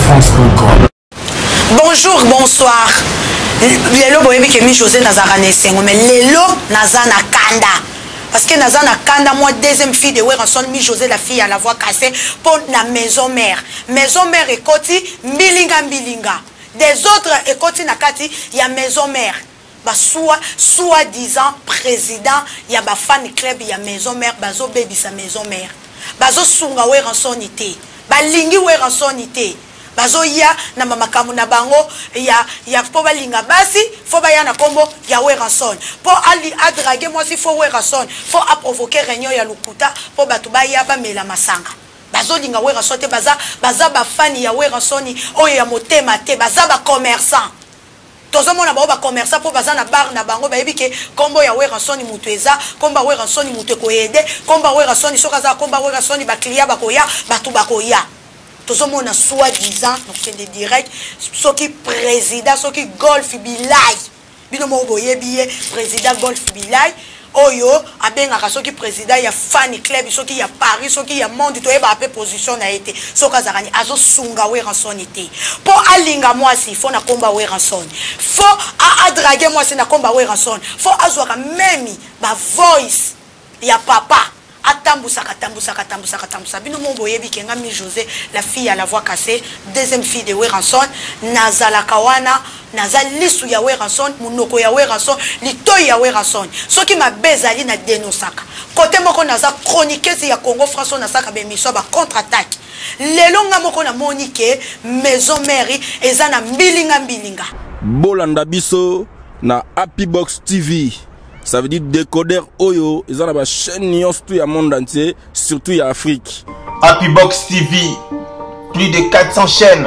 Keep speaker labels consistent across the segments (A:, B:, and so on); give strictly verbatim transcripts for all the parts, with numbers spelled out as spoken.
A: france point com.
B: Bonjour, bonsoir. Lelo boyebi ke mi José Nazara Nesengo, mais lelo Nazana Kanda. Parce que Nazana Kanda, moi, deuxième fille de Weranson, mi José, la fille à la voix cassée, pour la maison mère. Maison mère et Koti, Mbilinga Mbilinga. Des autres et Koti Nakati, il y a maison mère. Bah, soit, soi-disant président, il y a ba fan club, il y a maison mère, bazo baby sa maison mère. Bazo sunga Weranson ité. Ba lingi Weranson ité. Bazo ya na mamakamu na bango ya ya po balinga basi fo ba ya na kombo ya Weranson po ali adrague moi si fo Weranson fo a provoquer réunion ya lukuta po batu ba ya ba mela masanga bazo linga Weranson te baza baza ba fan ya Weranson oyo ya motema te baza ba commerçant tozo mona ba ba commerçant po baza na bar na bango ba yebike kombo ya Weranson mutu eza komba Weranson mutu ko yede komba Weranson soka za komba Weranson ba client ba ko ya batu ba ko ya. Tout le monde a soi-disant, donc c'est des directs, ceux qui président, ceux qui golf bilay, binomo boye billet, président golf bilay, oyo, abenga ceux qui président, il y a Fanny Club, ceux qui y a Paris, ceux qui y a monde, tu es appelé position na été, ceux qui zarani, azo sunga Weranson été. Pour alinga moi si, faut na combat Weranson, faut a draguer moi si na combat Weranson, faut azwaka memi, ba voice, il y a papa. Atambusa katambusa katambusa katambusa bino mon boyebi kenga mi José la fille à la voix cassée deuxième fille de Weranson nazala kawana nazalisu ya Weranson munoko ya Weranson litoyi ya Weranson soki mabezali na denosaka côté moko naza chroniqueuse ya Congo François nasaka be miso ba contre-attaque lelo nga moko na monike maison mairie eza na mbilinga mbilinga
C: bolanda biso na Happy Box T V. Ça veut dire décodeur Oyo, ils ont la chaîne tout le monde entier, surtout en Afrique.
D: Happy Box T V, plus de quatre cents chaînes.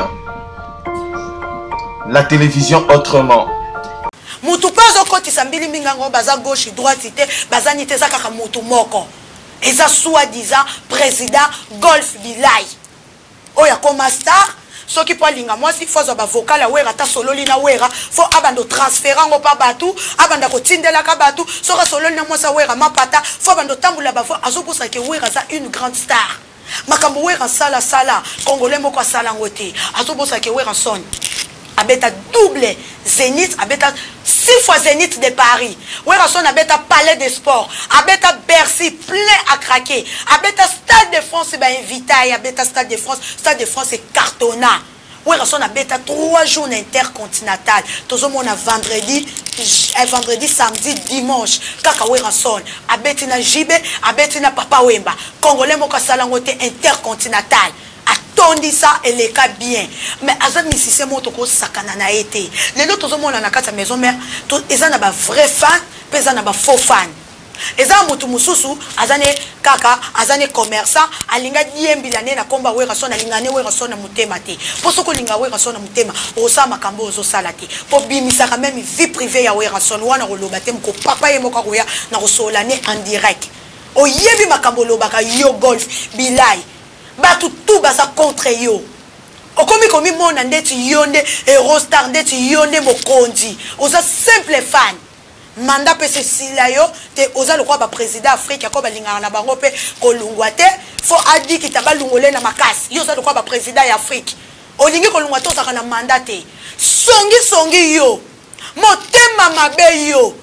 D: La télévision autrement.
B: Mutu pazo koti sambili mingango baza gauche droite ite baza nite za kaka mutu moko. Eza soi-disant président golf bilay. Oya koma star so qui peut linga moi si faut ba vocal la wera ta solo lina wera faut abando transférer ngo pa batu abanda ko tindela ka batu so ka solo lina moi sa wera mapata faut abando tambula ba azo posa ke wera za une grande star makambo wera sala sala congolais moko sala ngote azo posa ke wera son abeta double Zénith abeta six fois Zénith de Paris wera son abeta palais des sports abeta Bercy plein à craquer abeta Stade de France ba invité abeta Stade de France Stade de France est cartonna wera son abeta trois jours intercontinental tozo mona vendredi vendredi samedi dimanche kaka wera son abeti na jibe abeti na papa wemba congolais moko sala ngote intercontinental tondi ça et les cas bien mais azami si c'est moto ko sakana na été les autres zo mona na kata maison mère to ezana ba vrai fan pesa na ba faux fan ezana moto mususu azane kaka azane commerçant alinga diembila ne na komba Weranson alinga ne Weranson na mutema te poso ko linga Weranson na mutema osa makambo ozo salati po bimisa quand même vie privée ya Weranson wana ko lobate mko papa ye moko ko ya na ko solane en direct o yebi makambo lobaka yo golf bilay batu tout baza contre yo okomi komi mona ndeti yonde Eurostar ndeti yonde mokondi oza simple fan manda pese sila yo te oza lokwa ba président Afrique ko balingana na bango pe kolungwa te fo adi kitaba lungole na makasi yo oza lokwa ba président ya Afrique olingi kolungwa to saka na mandate songi songi yo motema mabe yo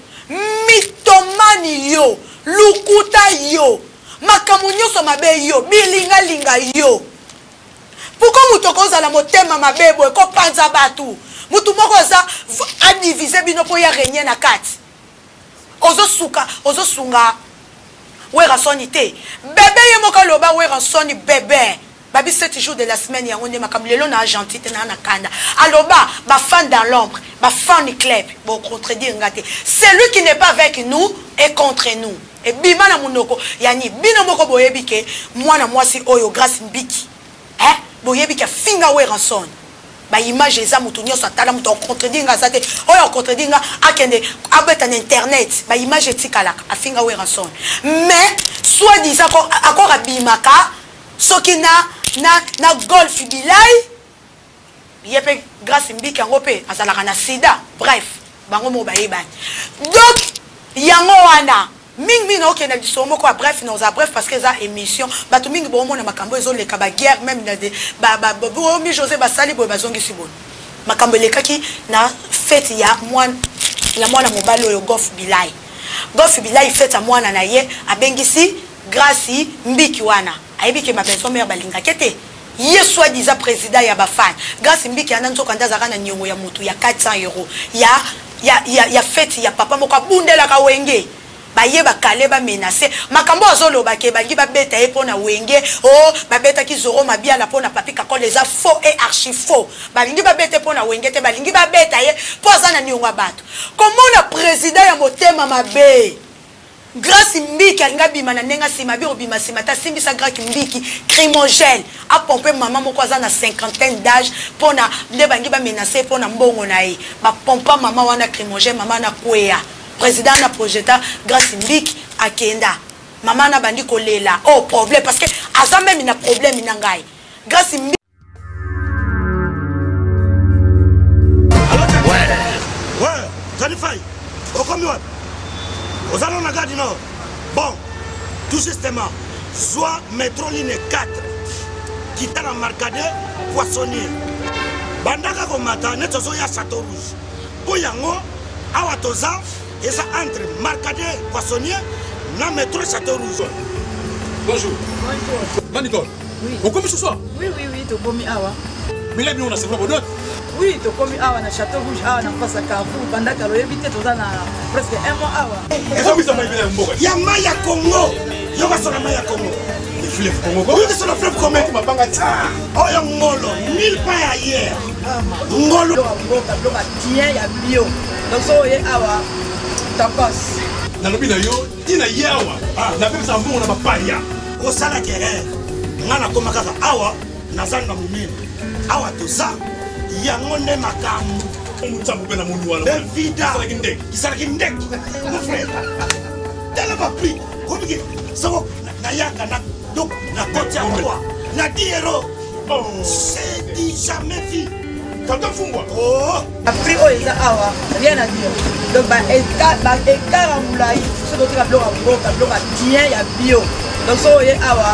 B: mitomani yo lukuta yo makamunyo so mabe yo bilinga linga yo pourquoi mutoko za la motema mabebo ko panza batu mutu moko za a diviser bino po ya régner na kati ozo suka ozo sunga Weranson ité bébé ye moko loba Weranson bébé babi sept jours de la semaine ya onde makamlelo na Argentine na na kanda aloba ba fan dans l'ombre ba fan du club bon contredire ngate celui qui n'est pas avec nous est contre nous et bima na munoko yani bino moko boyebike mwana mwasi oyo grâce mbiki hein boyebike finga Weranson ba image eza mutu nyoso atala mutu contredire ngazate oyo contredire akende abeta na internet ba image etikalaka afinga Weranson mais soit disant encore abimaka soki na na na golf bilay yepe grâce mbiki yango pe azalaka na sida bref bango mo bayebani donc yango wana Ming mi na ok na disomo ko bref na za bref parce que ça émission ba to ming bo mo na makambo ezo le kaba guerre même na de ba ba bo mi José ba sali bo bazongi si bon makambo le kaki na fête ya mwana ya mwana mobali oyo Golf Bilai Golf Bilai fête a mwana na ye abengisi grâce mbiki wana ayibiki ma personne mère balinga kete ye soit disant président ya ba fan grâce mbiki ana nzoka ndaza kana nyongo ya mutu ya quatre cents euros ya ya ya ya fête ya papa moko bundela ka wenge baye bakale ba menacer makambo azolo bake bangi ba beta e pona wenge oh ba beta ki zoro mabia la pona papi ka les a faux et archi faux balingi ba beta pona wenge te balingi ba beta ye poza na nyonga bato comment le président ya motema mabe grâce mbiki alinga bima na nenga sima bi obima sima ta simbisa grâce mbiki crimogène a pomper maman moko za na cinquantaine d'âge pona nde bangi ba menacer pona mbongo na ye ba pompa maman wana crimogène maman na kwea président na projeta grâce mbiki akenda maman na bandi kolela oh problème parce que aza même na problème na ngai grâce mbiki
A: ouais ouais Tanifai okomi wapi ozalo na gadi no bon tout justement soit métro ligne quatre kita na marcade poissonnier bandaka komata netozo ya Château Rouge po yango awa toza eza entre marcade poissonnier na métro Château Rouge.
E: Bonjour. Bonjour. Manicole.
F: Oui.
E: On commis ce soir?
F: Oui, oui, oui, tu commis awa.
E: Mais là, on a c'est vraiment d'autres.
F: Oui, tu commis awa na Château Rouge awa na face à Carrefour. Pendant que l'on évite tout ça na presque un mois awa.
E: Et ça, oui, ça m'a évidé un mot.
A: Yama ya Congo. Yoga sur la Maya Congo.
E: Le fleuve Congo.
A: Oui, sur le fleuve Congo. Tu m'as pas gâté. Oh, y'a Ngolo. Mille pas ailleurs. Ngolo.
F: Bloca, bloca, tiens, ya bio. Donc, ça, y est awa. Tacos.
E: Na lobi na yo, tina yawa. Na même ça bon on a pas paria.
A: Au sala guerre. Ngana koma kaka awa nazanga munene. Awa toza yango nde makamu.
E: Mutsambo pena mundu wana.
A: Evida.
E: Sala kindek.
A: Sala kindek. Mon frère. Tellement pas pris. Compliqué. Ça va na yaka na donc na côté à moi. Na dix euros.
E: Oh,
A: c'est dit jamais vu.
E: Quand on fumba.
A: Oh.
F: Après oh eza awa, rien à dire. Donc ba écart ba écart en moulai, ce dont tu vas bloquer bloquer bloquer tiens ya bio. Donc ça y est awa.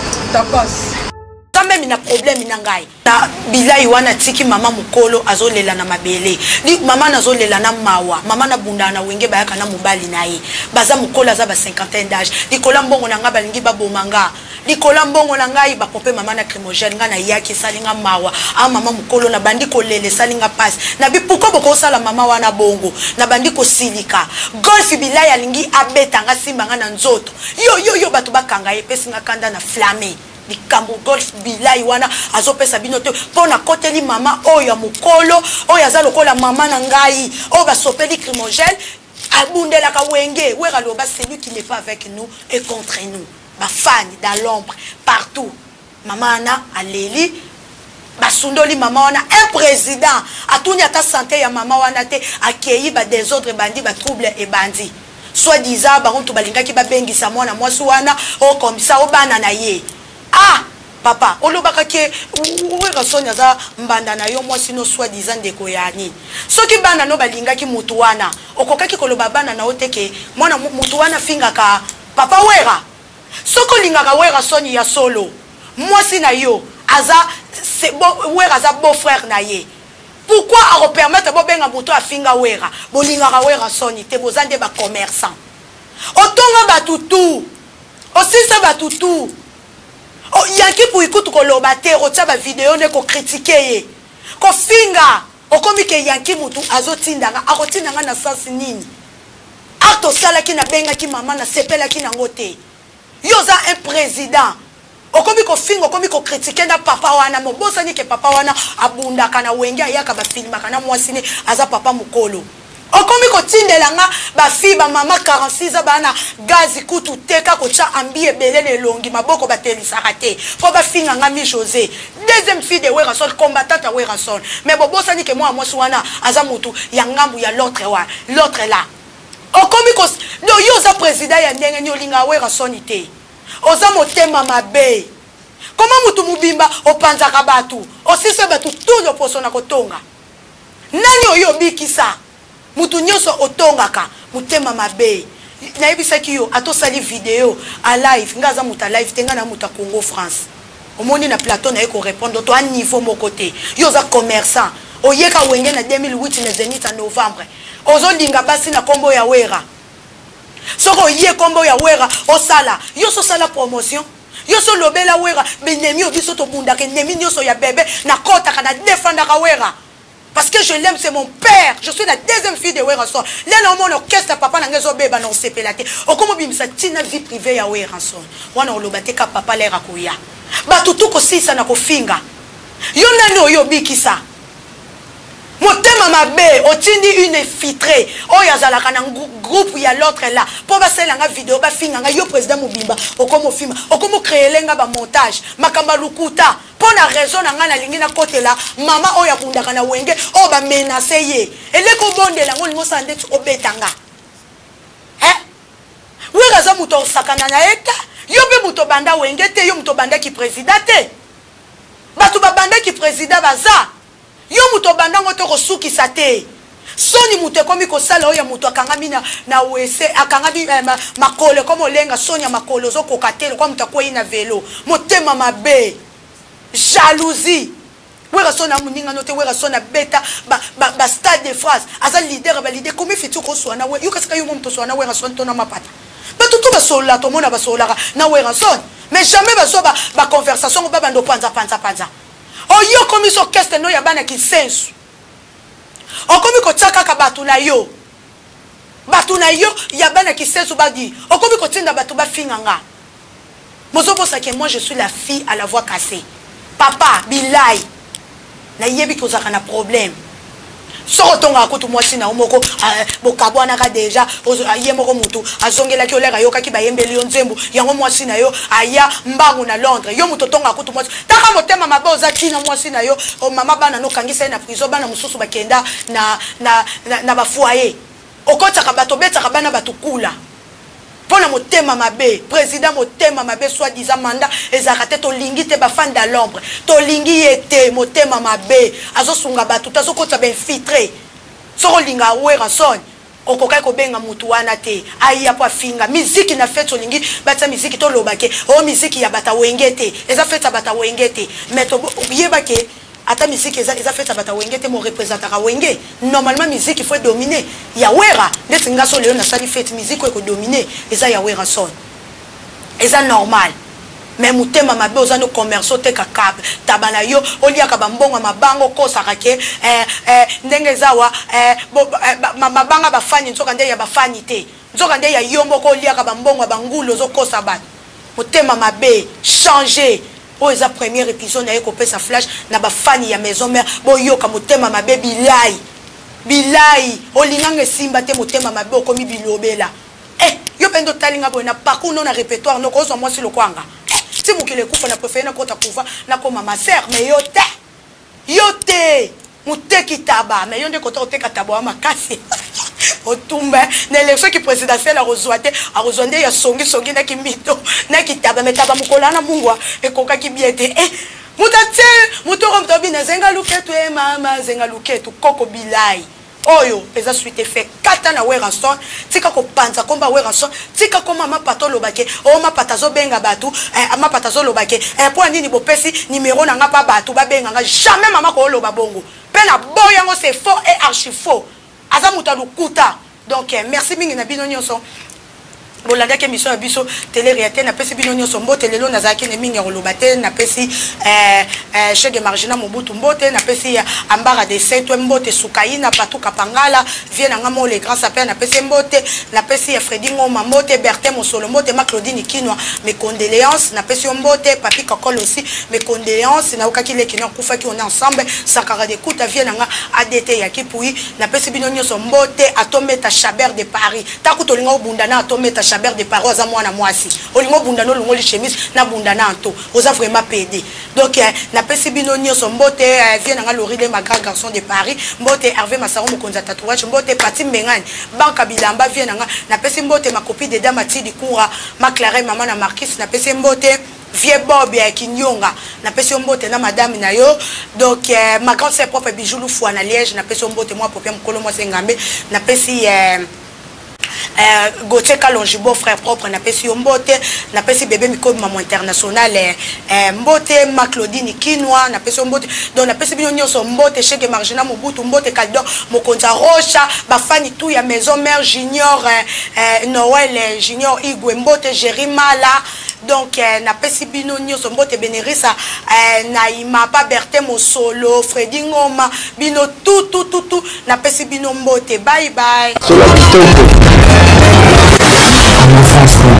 F: Tacos.
B: Ça même il a problème na ngai. Na Bilai wana tiki mama mukolo azolela na mabele. Di mama nazolela na mawa. Mama na bunda na wenge bayaka na mobali na ye. Baza mukolo za ba cinquantaine d'âge. Di kola mbongo na nga balingi ba bomanga. Di kola mbongo na ngai ba pompe mama na crimogène nga na yaki salinga mawa. Ah mama mukolo na bandi kolele salinga passe. Na bi pourquoi boko sala mama wana bongo. Na bandi ko silika. Golf Bilai alingi abeta nga simba nga na nzoto. Yo yo yo batu bakanga ye pesi nga kanda na flamme. Likambo Golf Bilai wana azopesa bino te pona koteli mama oyo mukolo oyo aza lokola mama na ngai oyo basopeli crimogène abundela ka wenge wera loba celui qui n'est pas avec nous et contre nous ba fan dans l'ombre partout mama na aleli basundoli mama wana un président atuni ata santé ya mama wana te akei ba désordre bandi ba trouble et bandi soit disant ba onto balinga ki ba bengisa mwana mwasi wana o comme ça o bana na ye. Ah, papa, olobaka ke wera sonya za mbanda na yo mwasi no soit disant de koyani. Soki bana no balinga ki mutu wana, okokaki koloba bana na oteke, mwana mutu wana finga ka papa wera. Soko linga ka wera sonya ya solo. Mwasi na yo aza c'est bon wera za beau frère na ye. Pourquoi a repermettre bo benga mutu afinga wera? Bo linga ka wera sonya te bozande ba commerçant. Otonga batutu. Aussi ça batutu. Oh, yanki pour écouter ko lobate rotia ba vidéo ne ko critiquer ko finga okomi ke yanki mutu azotindanga akotindanga na sasi nini acto sala ki na benga ki mama na sepela ki na ngote yoza un président okomi ko finga okomi ko critiquer na papa wana mobosa ni ke papa wana abunda kana wenge ayaka ba filma kana mwasine aza papa mukolo okomi ko tindelanga ba fi ba mama quarante-six bana gazi kutu teka ko cha ambie belele longi maboko batelisa raté ko ba finga ngami José deuxième fille de wera sol combattante à wera sol mais bobo sani ke moi mwasi wana aza mutu ya ngambu ya l'autre wa l'autre là okomi ko do yo za président ya ndenge ni olinga wera sonité oza motema mabe comment mutu mubimba opanza kabatu osise batu tout le poso na kotonga nani oyo bikisa mutu nyoso otongaka mutema mabe nayebisaki yo atosali vidéo à live nga za muta live tenga na muta Congo France omoni na plateau na yeko répondre to à niveau mon côté yo za commerçant oyeka wenge na deux mille huit na Zénith en novembre ozolinga basi na kombo ya wera soko ye kombo ya wera osala yo so sala promotion yo so lobela wera benemi obiso to bunda ke nemi nyoso ya bébé na kota kana défendre ka wera. Parce que je l'aime, c'est mon père. Je suis la deuxième fille de Weranson. Là, dans mon orchestre, papa n'a pas bébé dans C P L A T. O comme bimsa tina vie privée ya Weranson. Wana olobate ka papa lera koya. Ba tutu ko sisa na ko finga. Yo nani oyo bikisa. Motema mabe otindi une filtrée. O yazalaka na groupe ya l'autre là. Po ba sela nga vidéo ba finga nga yo président Mobimba. O comme film. O comme créer lenga ba montage. Makamba lukuta. Pour la raison na nga na lingi na côté là, maman oya kundaka na wenge o ba menacer ye. Ele ko bonde la ngoli ngosande tu obetanga. Hein? Oui raza muto sakana na eta. Yo be muto banda wenge te yo muto banda ki président te. Batu ba banda ki président baza. Yo muto banda ngoto ko suki sate. Soni muto komi ko sala oya muto akangami na na wese akangami eh, ma, makole comme olenga sonya makolo zo kokatelo kwa mutakuwa ina velo. Motema mabe. Jalousie. Wera sona muninga note wera sona beta ba ba, ba stade de France. Asa leader ba leader comme fitu ko sona we. Yo kasika yo mom to sona wera sona tona mapata. Ba tutu ba sola to mona ba sola na wera sona. Mais jamais ba so ba ba conversation ba bando panza panza panza. O yo komi so orchestre no ya bana ki sensu. O komi ko tsaka ka batu na yo. Batu na yo ya bana ki sensu ba di. O komi ko tinda batu ba finganga. Mozo bosa que moi je suis la fille à la voix cassée. Papa, bilai. Na yebi ko zaka na problème. Sorotonga ko to mwasi na umoko bokabo anaka deja aye moko mutu azongela ki oleka yoka ki bayembeli yo nzembo yango mwasi na yo aya mbangu na Londres yo mutu tonga ko to mwasi taka motema maboza kina mwasi na yo o mama bana no kangisa na prison bana mususu bakenda na na na, na bafuaye okota ka bato beta ka bana batukula. Pona motema mabe président motema mabe soit disant mandat ezakate to lingi te ba fan da l'ombre to lingi ete motema mabe azo sunga batu tazo kota ben filtré soko linga wera son okokai ko benga mutu wana te aya po finga musique na fête lingi bata musique to lobake o musique ya bata wengete eza fête bata wengete mais to yebake ata musique eza eza fête bata wengete mo représentera wenge normalement musique il faut dominer ya wera ndeti ngaso leo na sali fête musique ko dominer eza ya wera son eza normal mais mutema mabe ozano commerce te kaka tabana yo oliaka bambonga mabango kosaka ke eh eh ndenge zawa eh mabanga bafani nzoka nde ya bafani te nzoka nde ya yombo ko oliaka bambonga bangulo zo kosa bat mutema mabe changer. Oh, c'est la première épisode, na yeko pesa flash na ba fani ya maison mère bo yoka motema mabe bilai bilai olinanga simba te motema mabe okomi bilobela eh yo pendo talinga bo na parcours non na répertoire no ko zo moi si lo kwanga si mukile kufa na préféré na kota kufa na ko mama sœur mais yo te yo te muteki taba mais yo nde kota oteka taba wa makasi otumba na élection qui présidentielle a rezoité a rezoité ya songi songi na kimito na kitaba metaba mukola na mungwa ekoka kibiete eh mutate mutoro mtobi na zenga luketu e mama zenga luketu koko bilai oyo pesa suite fait kata na Weranson tika ko panza komba Weranson tika ko mama patolo bake o ma patazo benga batu eh ama patazo lobake eh po nini bopesi numéro na nga pa batu ba benga nga jamais mama ko loba bongo pena boyango c'est faux et archi faux. Azamuta lukuta. Donc merci mingi na bino nyonso. Bolanda ke mission biso télé réalité na pesi bino nyonso mbote lelo na zaki ne mingi rolobate na pesi euh euh chege margina mobutu mbote na pesi ambara de saint mbote sukaina patuka pangala vie na ngamo le grand sapeur na pesi mbote na pesi ya Freddy Ngoma mbote Bertin Mosolo mbote ma Claudine Kinwa mes condoléances na pesi mbote papi Kokol aussi mes condoléances na okaki le kinwa kufa ki on est ensemble sakara de kuta vie na nga A D T ya kipui na pesi bino nyonso mbote atometa Chabert de Paris takutolinga obundana atometa Chabert de Paris za mwana mwasi olingo bundano longo li chemise na bundana anto oza vraiment pédé donc eh, na pesi bino nyonso mbote eh, vient nga Laurie ma grand garçon de Paris mbote Hervé Masaro mokonza tatouage mbote Pati Mbengani banka bilamba vient nga na pesi mbote ma copine de dama Tidi Koura ma Clara maman na Marquis na pesi mbote vieux Bob ya Kinyonga na pesi mbote na madame na yo donc eh, ma grande sœur propre bijoulou fou na Liège na pesi mbote moi popia mkolo moi sengambe na pesi eh, euh, Gauthier Kalonjibo frère propre na pesi mbote na pesi bébé Miko maman international euh, mbote ma Claudine Kinwa na pesi mbote donc na pesi bino nyonso mbote Chege Margina Mobutu mbote Kaldo Mokonza Rocha ba fani tout ya maison mère junior euh, Noël junior Igwe mbote Jerimala donc euh, na pesi bino nyonso mbote Benerisa euh, na Imapa Berthe Mosolo Freddy Ngoma bino tout tout tout tout na pesi bino mbote bye bye.